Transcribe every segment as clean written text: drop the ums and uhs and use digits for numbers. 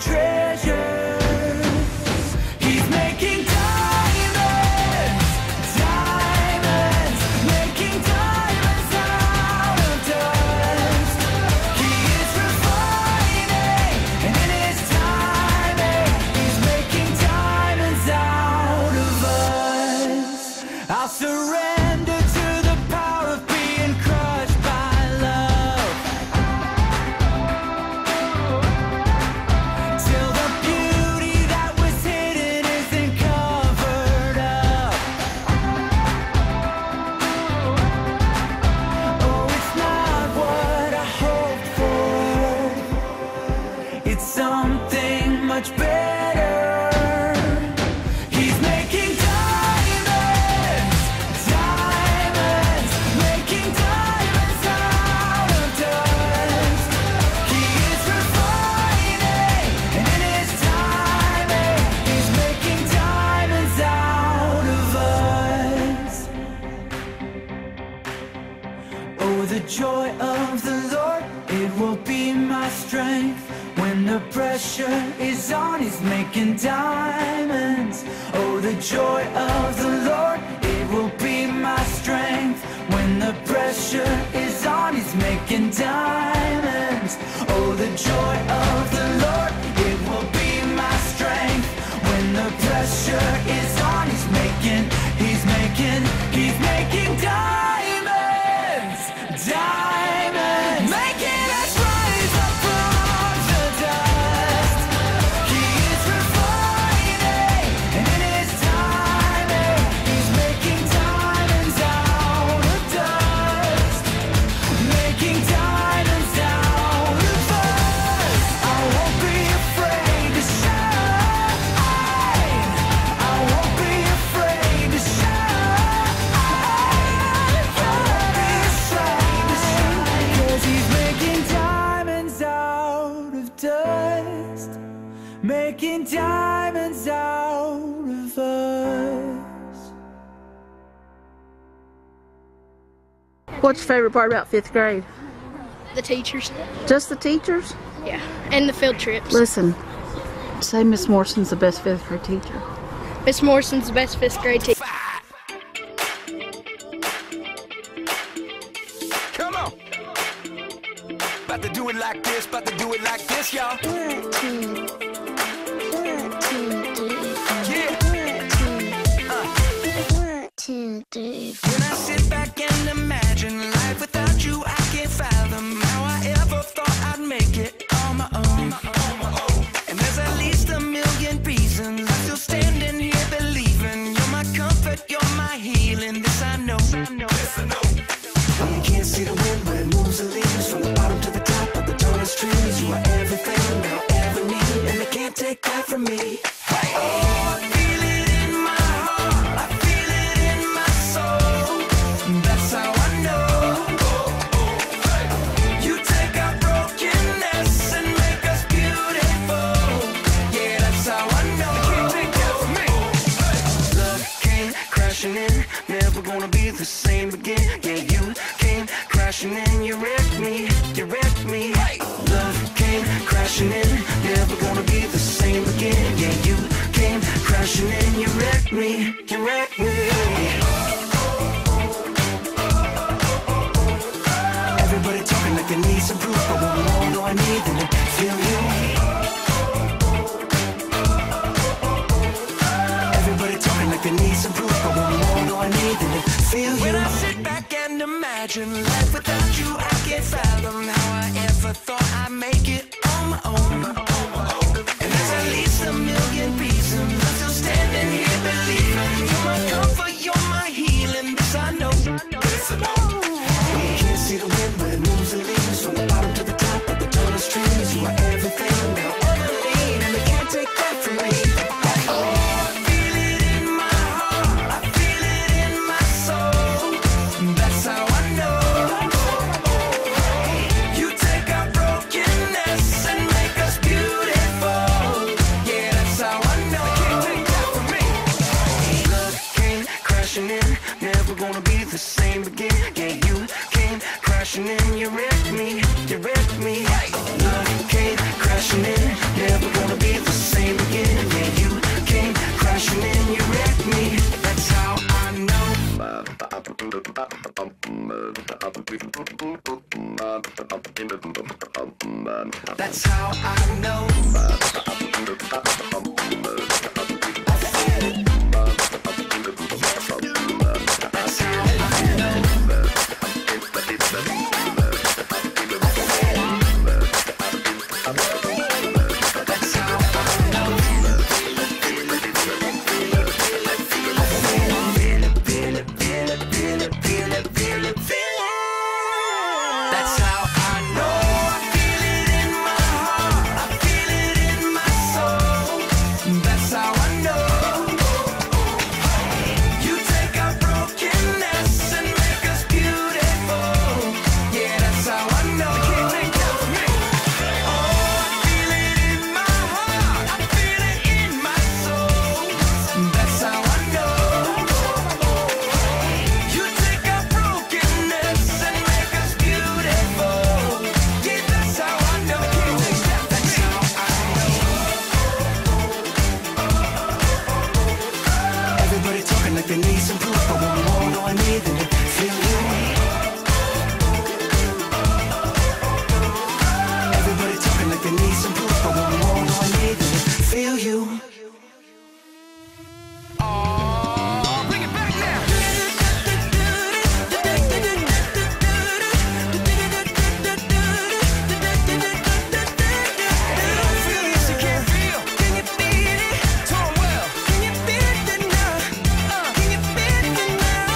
treasure. He's making diamonds, diamonds, making diamonds out of dust. He is refining, and in his timing, he's making diamonds out of us. I'll surrender to the power of being crushed by love, till the beauty that was hidden isn't covered up. Oh, it's not what I hoped for, it's something much better. He's making diamonds, diamonds, making diamonds out of dust. He is refining, and in his timing, he's making diamonds out of us. Oh, the joy of the Lord, it will be my strength. When the pressure is on, he's making diamonds. Oh, the joy of the Lord, it will be my strength. When the pressure is on, he's making diamonds. Oh, the joy of the Lord, it will be my strength. When the pressure is on, he's making diamonds, diamonds, making us rise up from the dust. He is refining, and in his timing, he's making diamonds out of dust, making diamonds out of us. I won't be afraid to shine, I won't be afraid to shine, I won't be afraid to shine, 'cause he's making diamonds out of dust, making diamonds out of us. What's your favorite part about 5th grade? The teachers. Just the teachers? Yeah. And the field trips. Listen, say Miss Morrison's the best 5th grade teacher. Miss Morrison's the best 5th grade teacher. Come on. About to do it like this, about to do it like this, y'all. Yeah. When I sit back and imagine life without you, I can't fathom how I ever thought I'd make it on my own. And there's at least a million reasons I'm still standing here believing you're my comfort, you're my healing. This I know. Yes, I know. When you can't see the wind, but it moves the leaves from the bottom to the top of the tallest trees. You are everything I'll ever need, and they can't take that from me. Oh, I feel it in my heart, I feel it in my soul. That's how I know. You take our brokenness and make us beautiful. Yeah, that's how I know. They can't take that from me. Love came crashing in, never gonna be the same again. Yeah, you came crashing in, you wrecked me, you wrecked me. Love came crashing in, never gonna be the same again. Yeah, you came crashing in, you wrecked me, you wrecked me. Everybody talking like they need some proof, but what more do I need than to feel you? Everybody talking like they need some proof, but what more do I need than to feel you? When I sit back and imagine life without you, I can't fathom how I ever thought I'd make it on my own. And there's at least a million reasons I'm still standing here believing you're my comfort, you're my healing. This I know. This I know. When you can't see the wind, but it moves the leaves from the bottom to the top of the tallest trees. You are everything I'll ever need, and they can't take that from me. Oh, I feel it in my heart, I feel it in my soul. That's how I know. You take our brokenness and make us beautiful. Yeah, that's how I know. They can't take that from me. Love came crashing in, never gonna be the same again. Yeah, you came crashing in, you wrecked me, you wrecked me. Love came crashing in, never gonna be the same again. Yeah, you came crashing in, you wrecked me. That's how I know. That's how I know. I feel it. That's how I know. That's how I know. That's how I know. I feel it in my heart. I feel it in my soul. That's how I know. You take our brokenness and make us beautiful. Yeah, that's how I know. Oh, I feel it in my heart. I feel it in my soul. That's how I know. You take our brokenness and make us beautiful. Yeah, that's how I know. That's how I know. Everybody talking like they need some proof, but when we all know I need them to feel you. Everybody talking like they need some proof, but when we all know I need them to feel you. Oh, bring it back now. Don't feel this, you can't feel. Can you feel it? Tone well. Can you feel it now? Can you feel it now?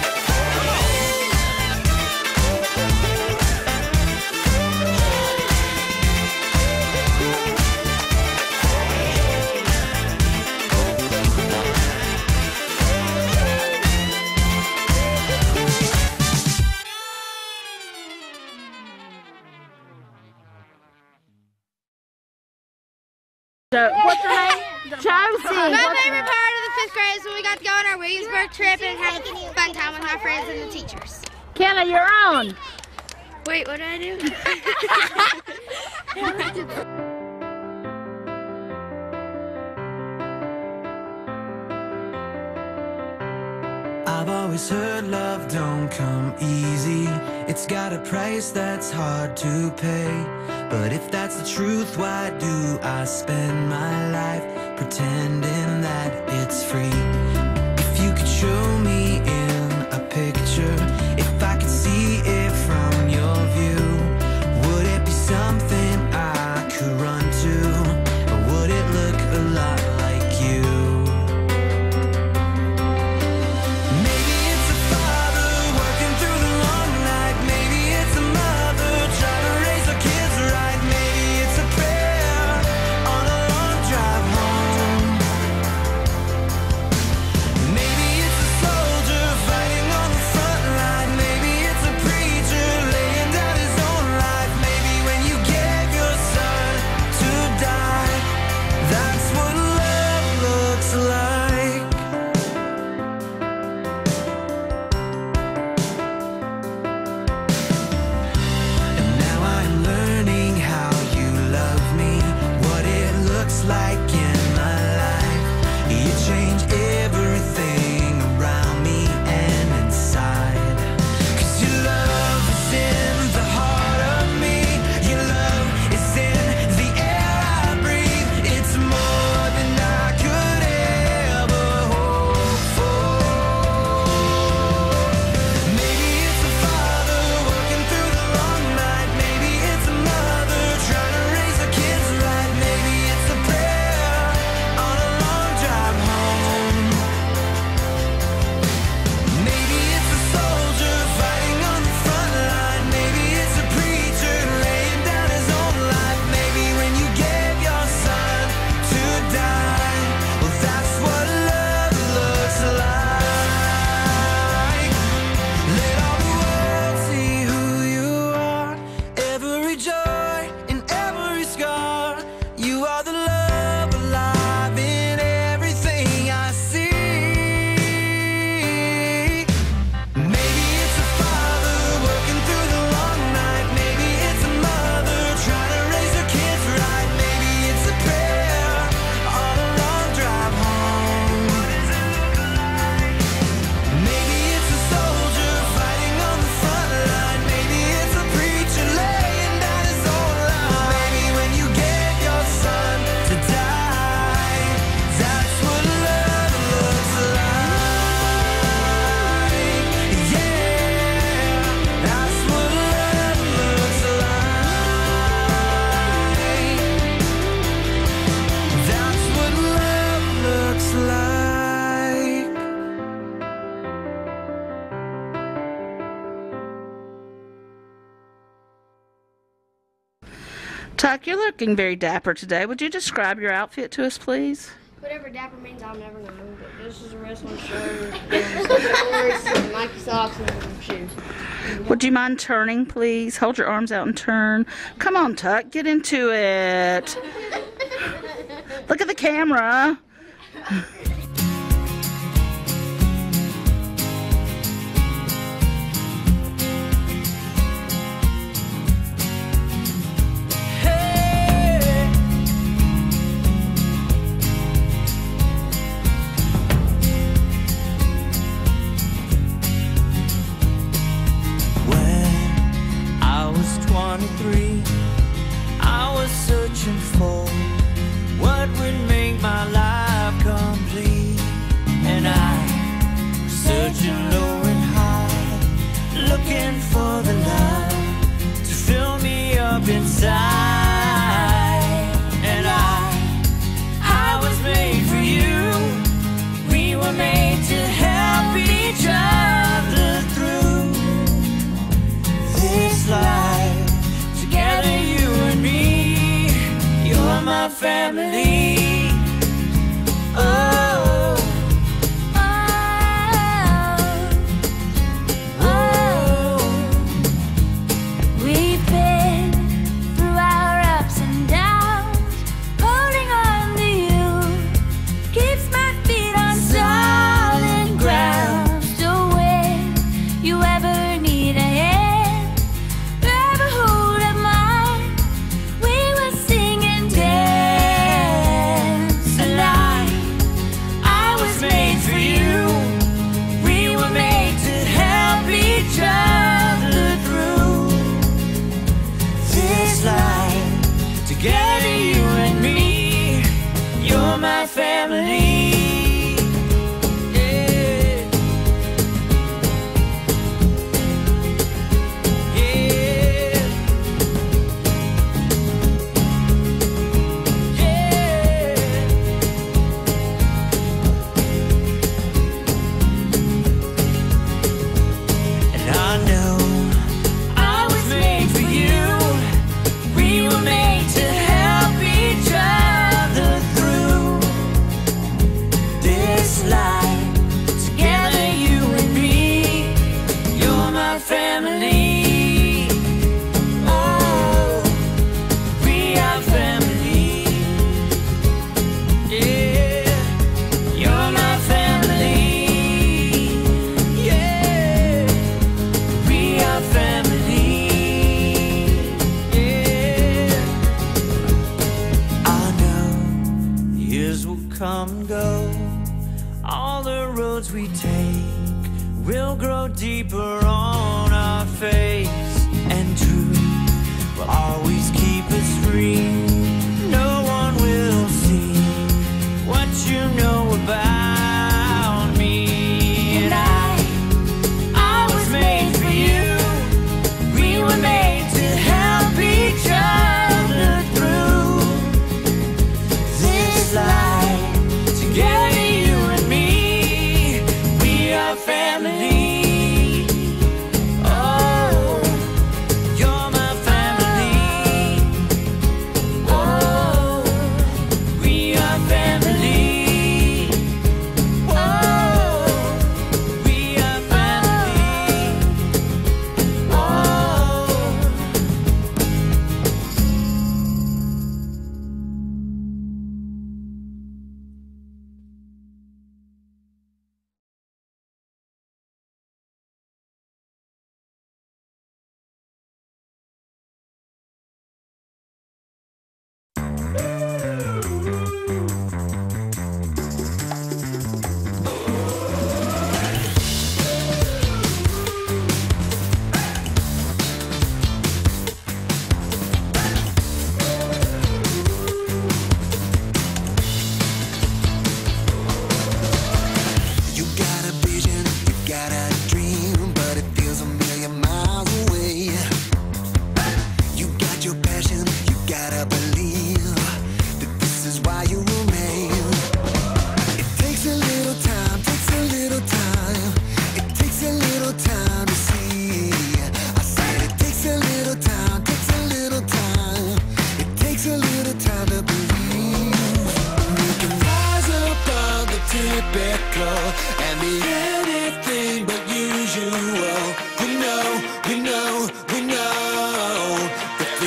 So, what's your name? Chelsea. My favorite part of the 5th grade is when we got to go on our Williamsburg trip and have a fun time with my friends and the teachers. Kenna, you're on. Wait, what did I do? I've always heard love don't come easy. It's got a price that's hard to pay. But if that's the truth, why do I spend my life pretending that it's free? If you could show me in a picture, if I could see it from your view, would it be something I could run to? Or would it look a lot like you? Maybe it's a father working through the long night. Maybe it's a mother trying to raise her kids right. Maybe it's a prayer on a long drive home. Maybe it's a soldier fighting on the front line. Maybe it's a priest Tuck, you're looking very dapper today. Would you describe your outfit to us, please? Whatever dapper means, I'll never know. But this is a wrestling shirt, some Nike socks, and some shoes. Would you mind turning, please? Hold your arms out and turn. Come on, Tuck, get into it. Look at the camera. I was searching for what would make my life complete, and I was searching low and high, looking for the love to fill me up inside. And I was made for you. We were made to help each other through this life. Together, you and me, you're my family. Oh, we've been through our ups and downs. Holding on to you keeps my feet on solid ground. So when you ever need a hand, grab a hold of mine. We will sing and dance. and I was made for you. We were made to help each other through this life. Together, you and me, you're my family. Yeah. Yeah. Yeah. And I know I was made for you. We were made to help each other through this life. Together, you and me, you're my family. Oh, we are family. Yeah, you're my family. Yeah, we are family. Yeah, I know years will come and go. All the roads we take will grow deeper on our face, and truth will always keep us free. No one will see what you know about me. And I was made for you. We were made to help each other through this life. Together, you and me, we are family.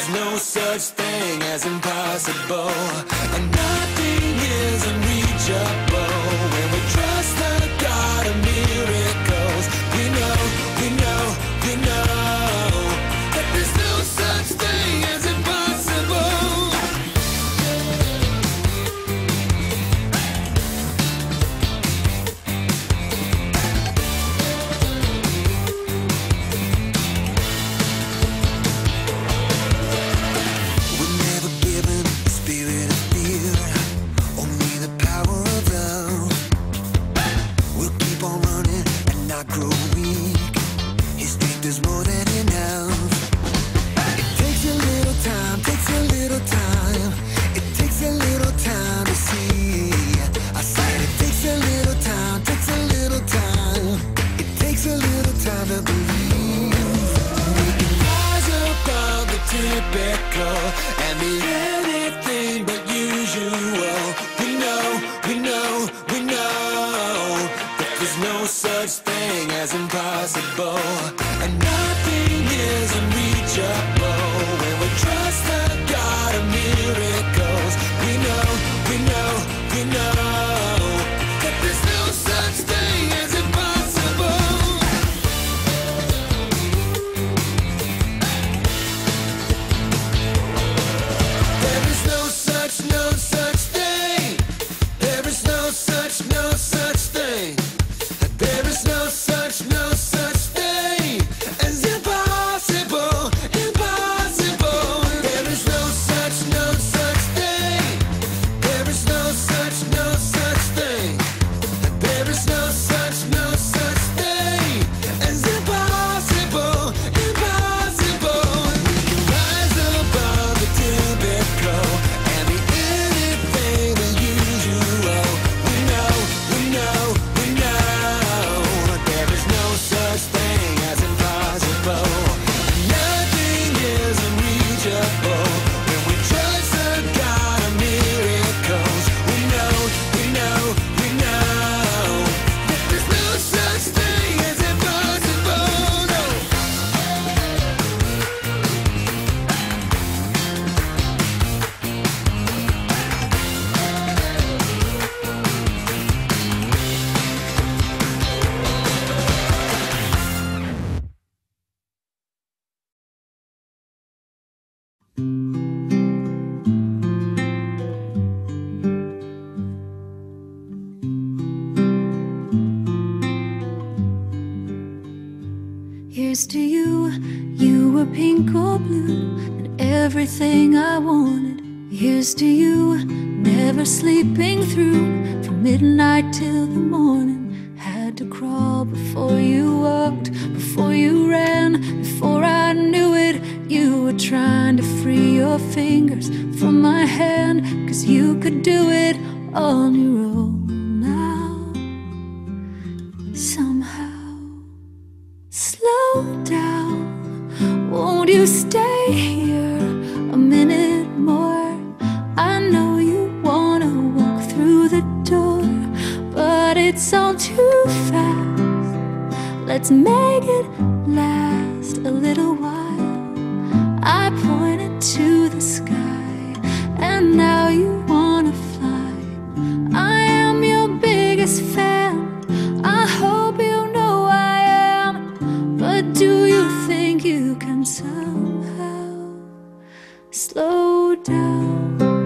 there's no such thing as impossible, and nothing is unreachable when we trust the God of miracles. We know, we know, we know that there's no such thing as impossible. We're never given a spirit of fear, only the power of love. We'll keep on running and not grow weak. His strength is more than enough. It takes a little time, takes a little time. It takes a little time to see. I said it takes a little time, takes a little time. It takes a little time to believe. We can rise above the typical and be anything but usual. We know, we know, we know that there's no such thing as impossible, and nothing is unreachable when we trust the God of miracles. We know, we know, we know that there's no such thing as impossible. There is no such thing. There is no such thing. There is no such thing as impossible, impossible. There is no such thing. There is no such thing. There is no such thing as impossible, impossible. Rise above the typical and be anything but usual. We know, we know, we know there is no such thing as impossible. Nothing is unreachable when we trust the God of miracles. We know, we know, we know that there's no such thing as impossible. No. Here's to you, you were pink or blue, and everything I wanted. Here's to you, never sleeping through, from midnight till the morning. Had to crawl before you walked, before you ran, before I knew it. You were trying to free your fingers from my hand, 'cause you could do it on your own now. Somehow. Slow down, won't you stay here a minute more? I know you wanna walk through the door, but it's all too fast. Let's make it last a little while. I pointed to the sky, and now you wanna fly. I am your biggest fan, I hope you know I am. But do you think you can somehow slow down?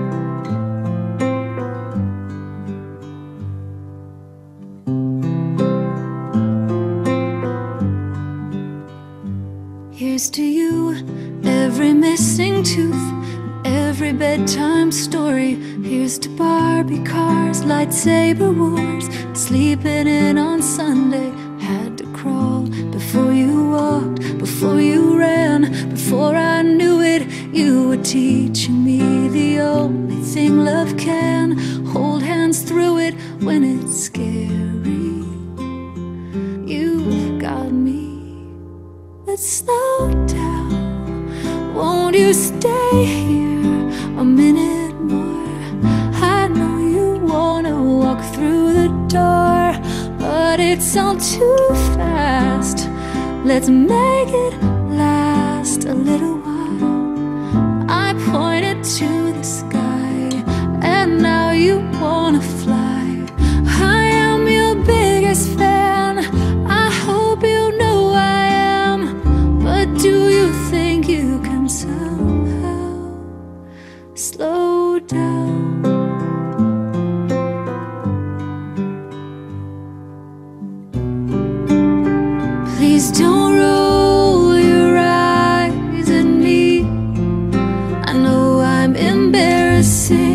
Here's to you, every missing tooth, every bedtime story. Here's to Barbie cars, lightsaber wars, sleeping in on Sunday. Had to crawl before you walked, before you ran, before I knew it. You were teaching me the only thing love can. Hold hands through it when it's scary. You've got me. Let's slow down. Won't you stay here a minute more? I know you wanna walk through the door, but it's all too fast. Let's make it last a little while. the sea.